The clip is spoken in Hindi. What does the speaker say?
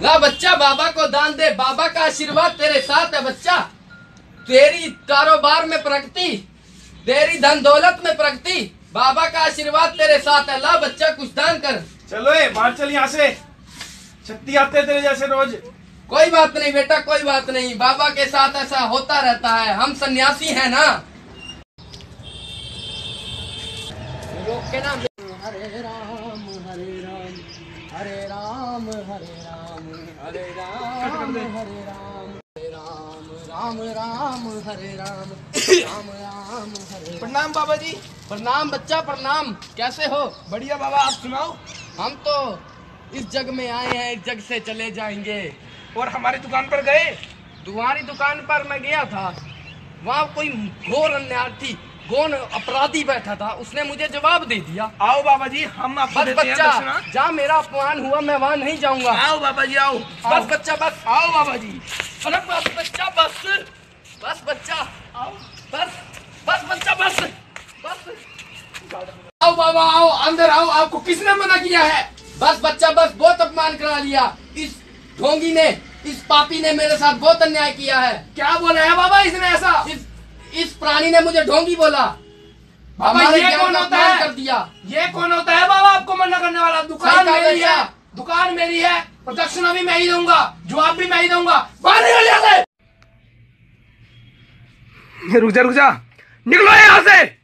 ला बच्चा, बाबा को दान दे, बाबा का आशीर्वाद तेरे साथ है बच्चा। तेरी कारोबार में प्रगति, तेरी धन दौलत में प्रगति, बाबा का आशीर्वाद तेरे साथ है। ला बच्चा कुछ दान कर। चलो बाहर चल यहाँ से, छत्ती आते तेरे जैसे रोज। कोई बात नहीं बेटा, कोई बात नहीं, बाबा के साथ ऐसा होता रहता है, हम सन्यासी हैं ना। हरे राम हरे राम, हरे राम हरे राम, हरे राम हरे राम, हरे राम राम राम हरे राम, राम राम हरे। प्रणाम बाबा जी। प्रणाम बच्चा प्रणाम, कैसे हो? बढ़िया बाबा, आप सुनाओ। हम तो इस जग में आए हैं, इस जग से चले जाएंगे। और हमारी दुकान पर गए? तुम्हारी दुकान पर मैं गया था, वहाँ कोई घोर अन्यार्थी, घोर अपराधी बैठा था, उसने मुझे जवाब दे दिया। आओ बाबा जी, हम आपको देते हैं दक्षिणा। जहाँ मेरा अपमान हुआ मैं वहाँ नहीं जाऊंगा। आओ बाबा जी, आओ। बस बच्चा बस। आओ बाबा जी। अरे बस बच्चा बस, बस बच्चा आओ, बस बस बच्चा बस बस। आओ बाबा आओ, अंदर आओ, आपको किसने मना किया है? बस बच्चा बस, बहुत अपमान करा लिया। इस ढोंगी ने, इस पापी ने मेरे साथ बहुत अन्याय किया है। क्या बोला है बाबा इसने ऐसा? इस प्राणी ने मुझे ढोंगी बोला। बाबा ये कौन होता है? कर दिया। ये कौन होता है बाबा आपको मना करने वाला? दुकान मेरी है, दुकान मेरी है, प्रदक्षिणा भी मैं ही दूंगा, जवाब भी मैं ही दूंगा। बाहर निकल यहाँ से। रुक जा, निकलो यहाँ से।